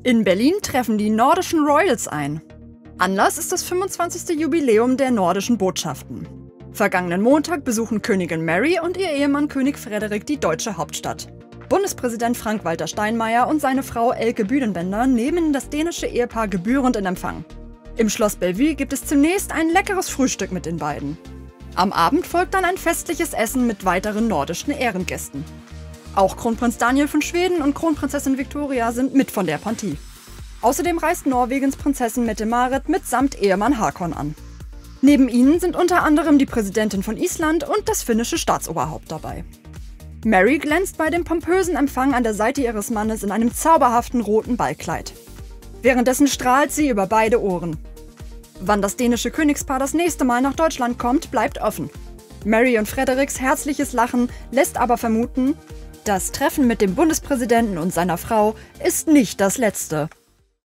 In Berlin treffen die nordischen Royals ein. Anlass ist das 25. Jubiläum der nordischen Botschaften. Vergangenen Montag besuchen Königin Mary und ihr Ehemann König Frederik die deutsche Hauptstadt. Bundespräsident Frank-Walter Steinmeier und seine Frau Elke Büdenbender nehmen das dänische Ehepaar gebührend in Empfang. Im Schloss Bellevue gibt es zunächst ein leckeres Frühstück mit den beiden. Am Abend folgt dann ein festliches Essen mit weiteren nordischen Ehrengästen. Auch Kronprinz Daniel von Schweden und Kronprinzessin Victoria sind mit von der Partie. Außerdem reist Norwegens Prinzessin Mette-Marit mitsamt Ehemann Håkon an. Neben ihnen sind unter anderem die Präsidentin von Island und das finnische Staatsoberhaupt dabei. Mary glänzt bei dem pompösen Empfang an der Seite ihres Mannes in einem zauberhaften roten Ballkleid. Währenddessen strahlt sie über beide Ohren. Wann das dänische Königspaar das nächste Mal nach Deutschland kommt, bleibt offen. Mary und Frederiks herzliches Lachen lässt aber vermuten, das Treffen mit dem Bundespräsidenten und seiner Frau ist nicht das letzte.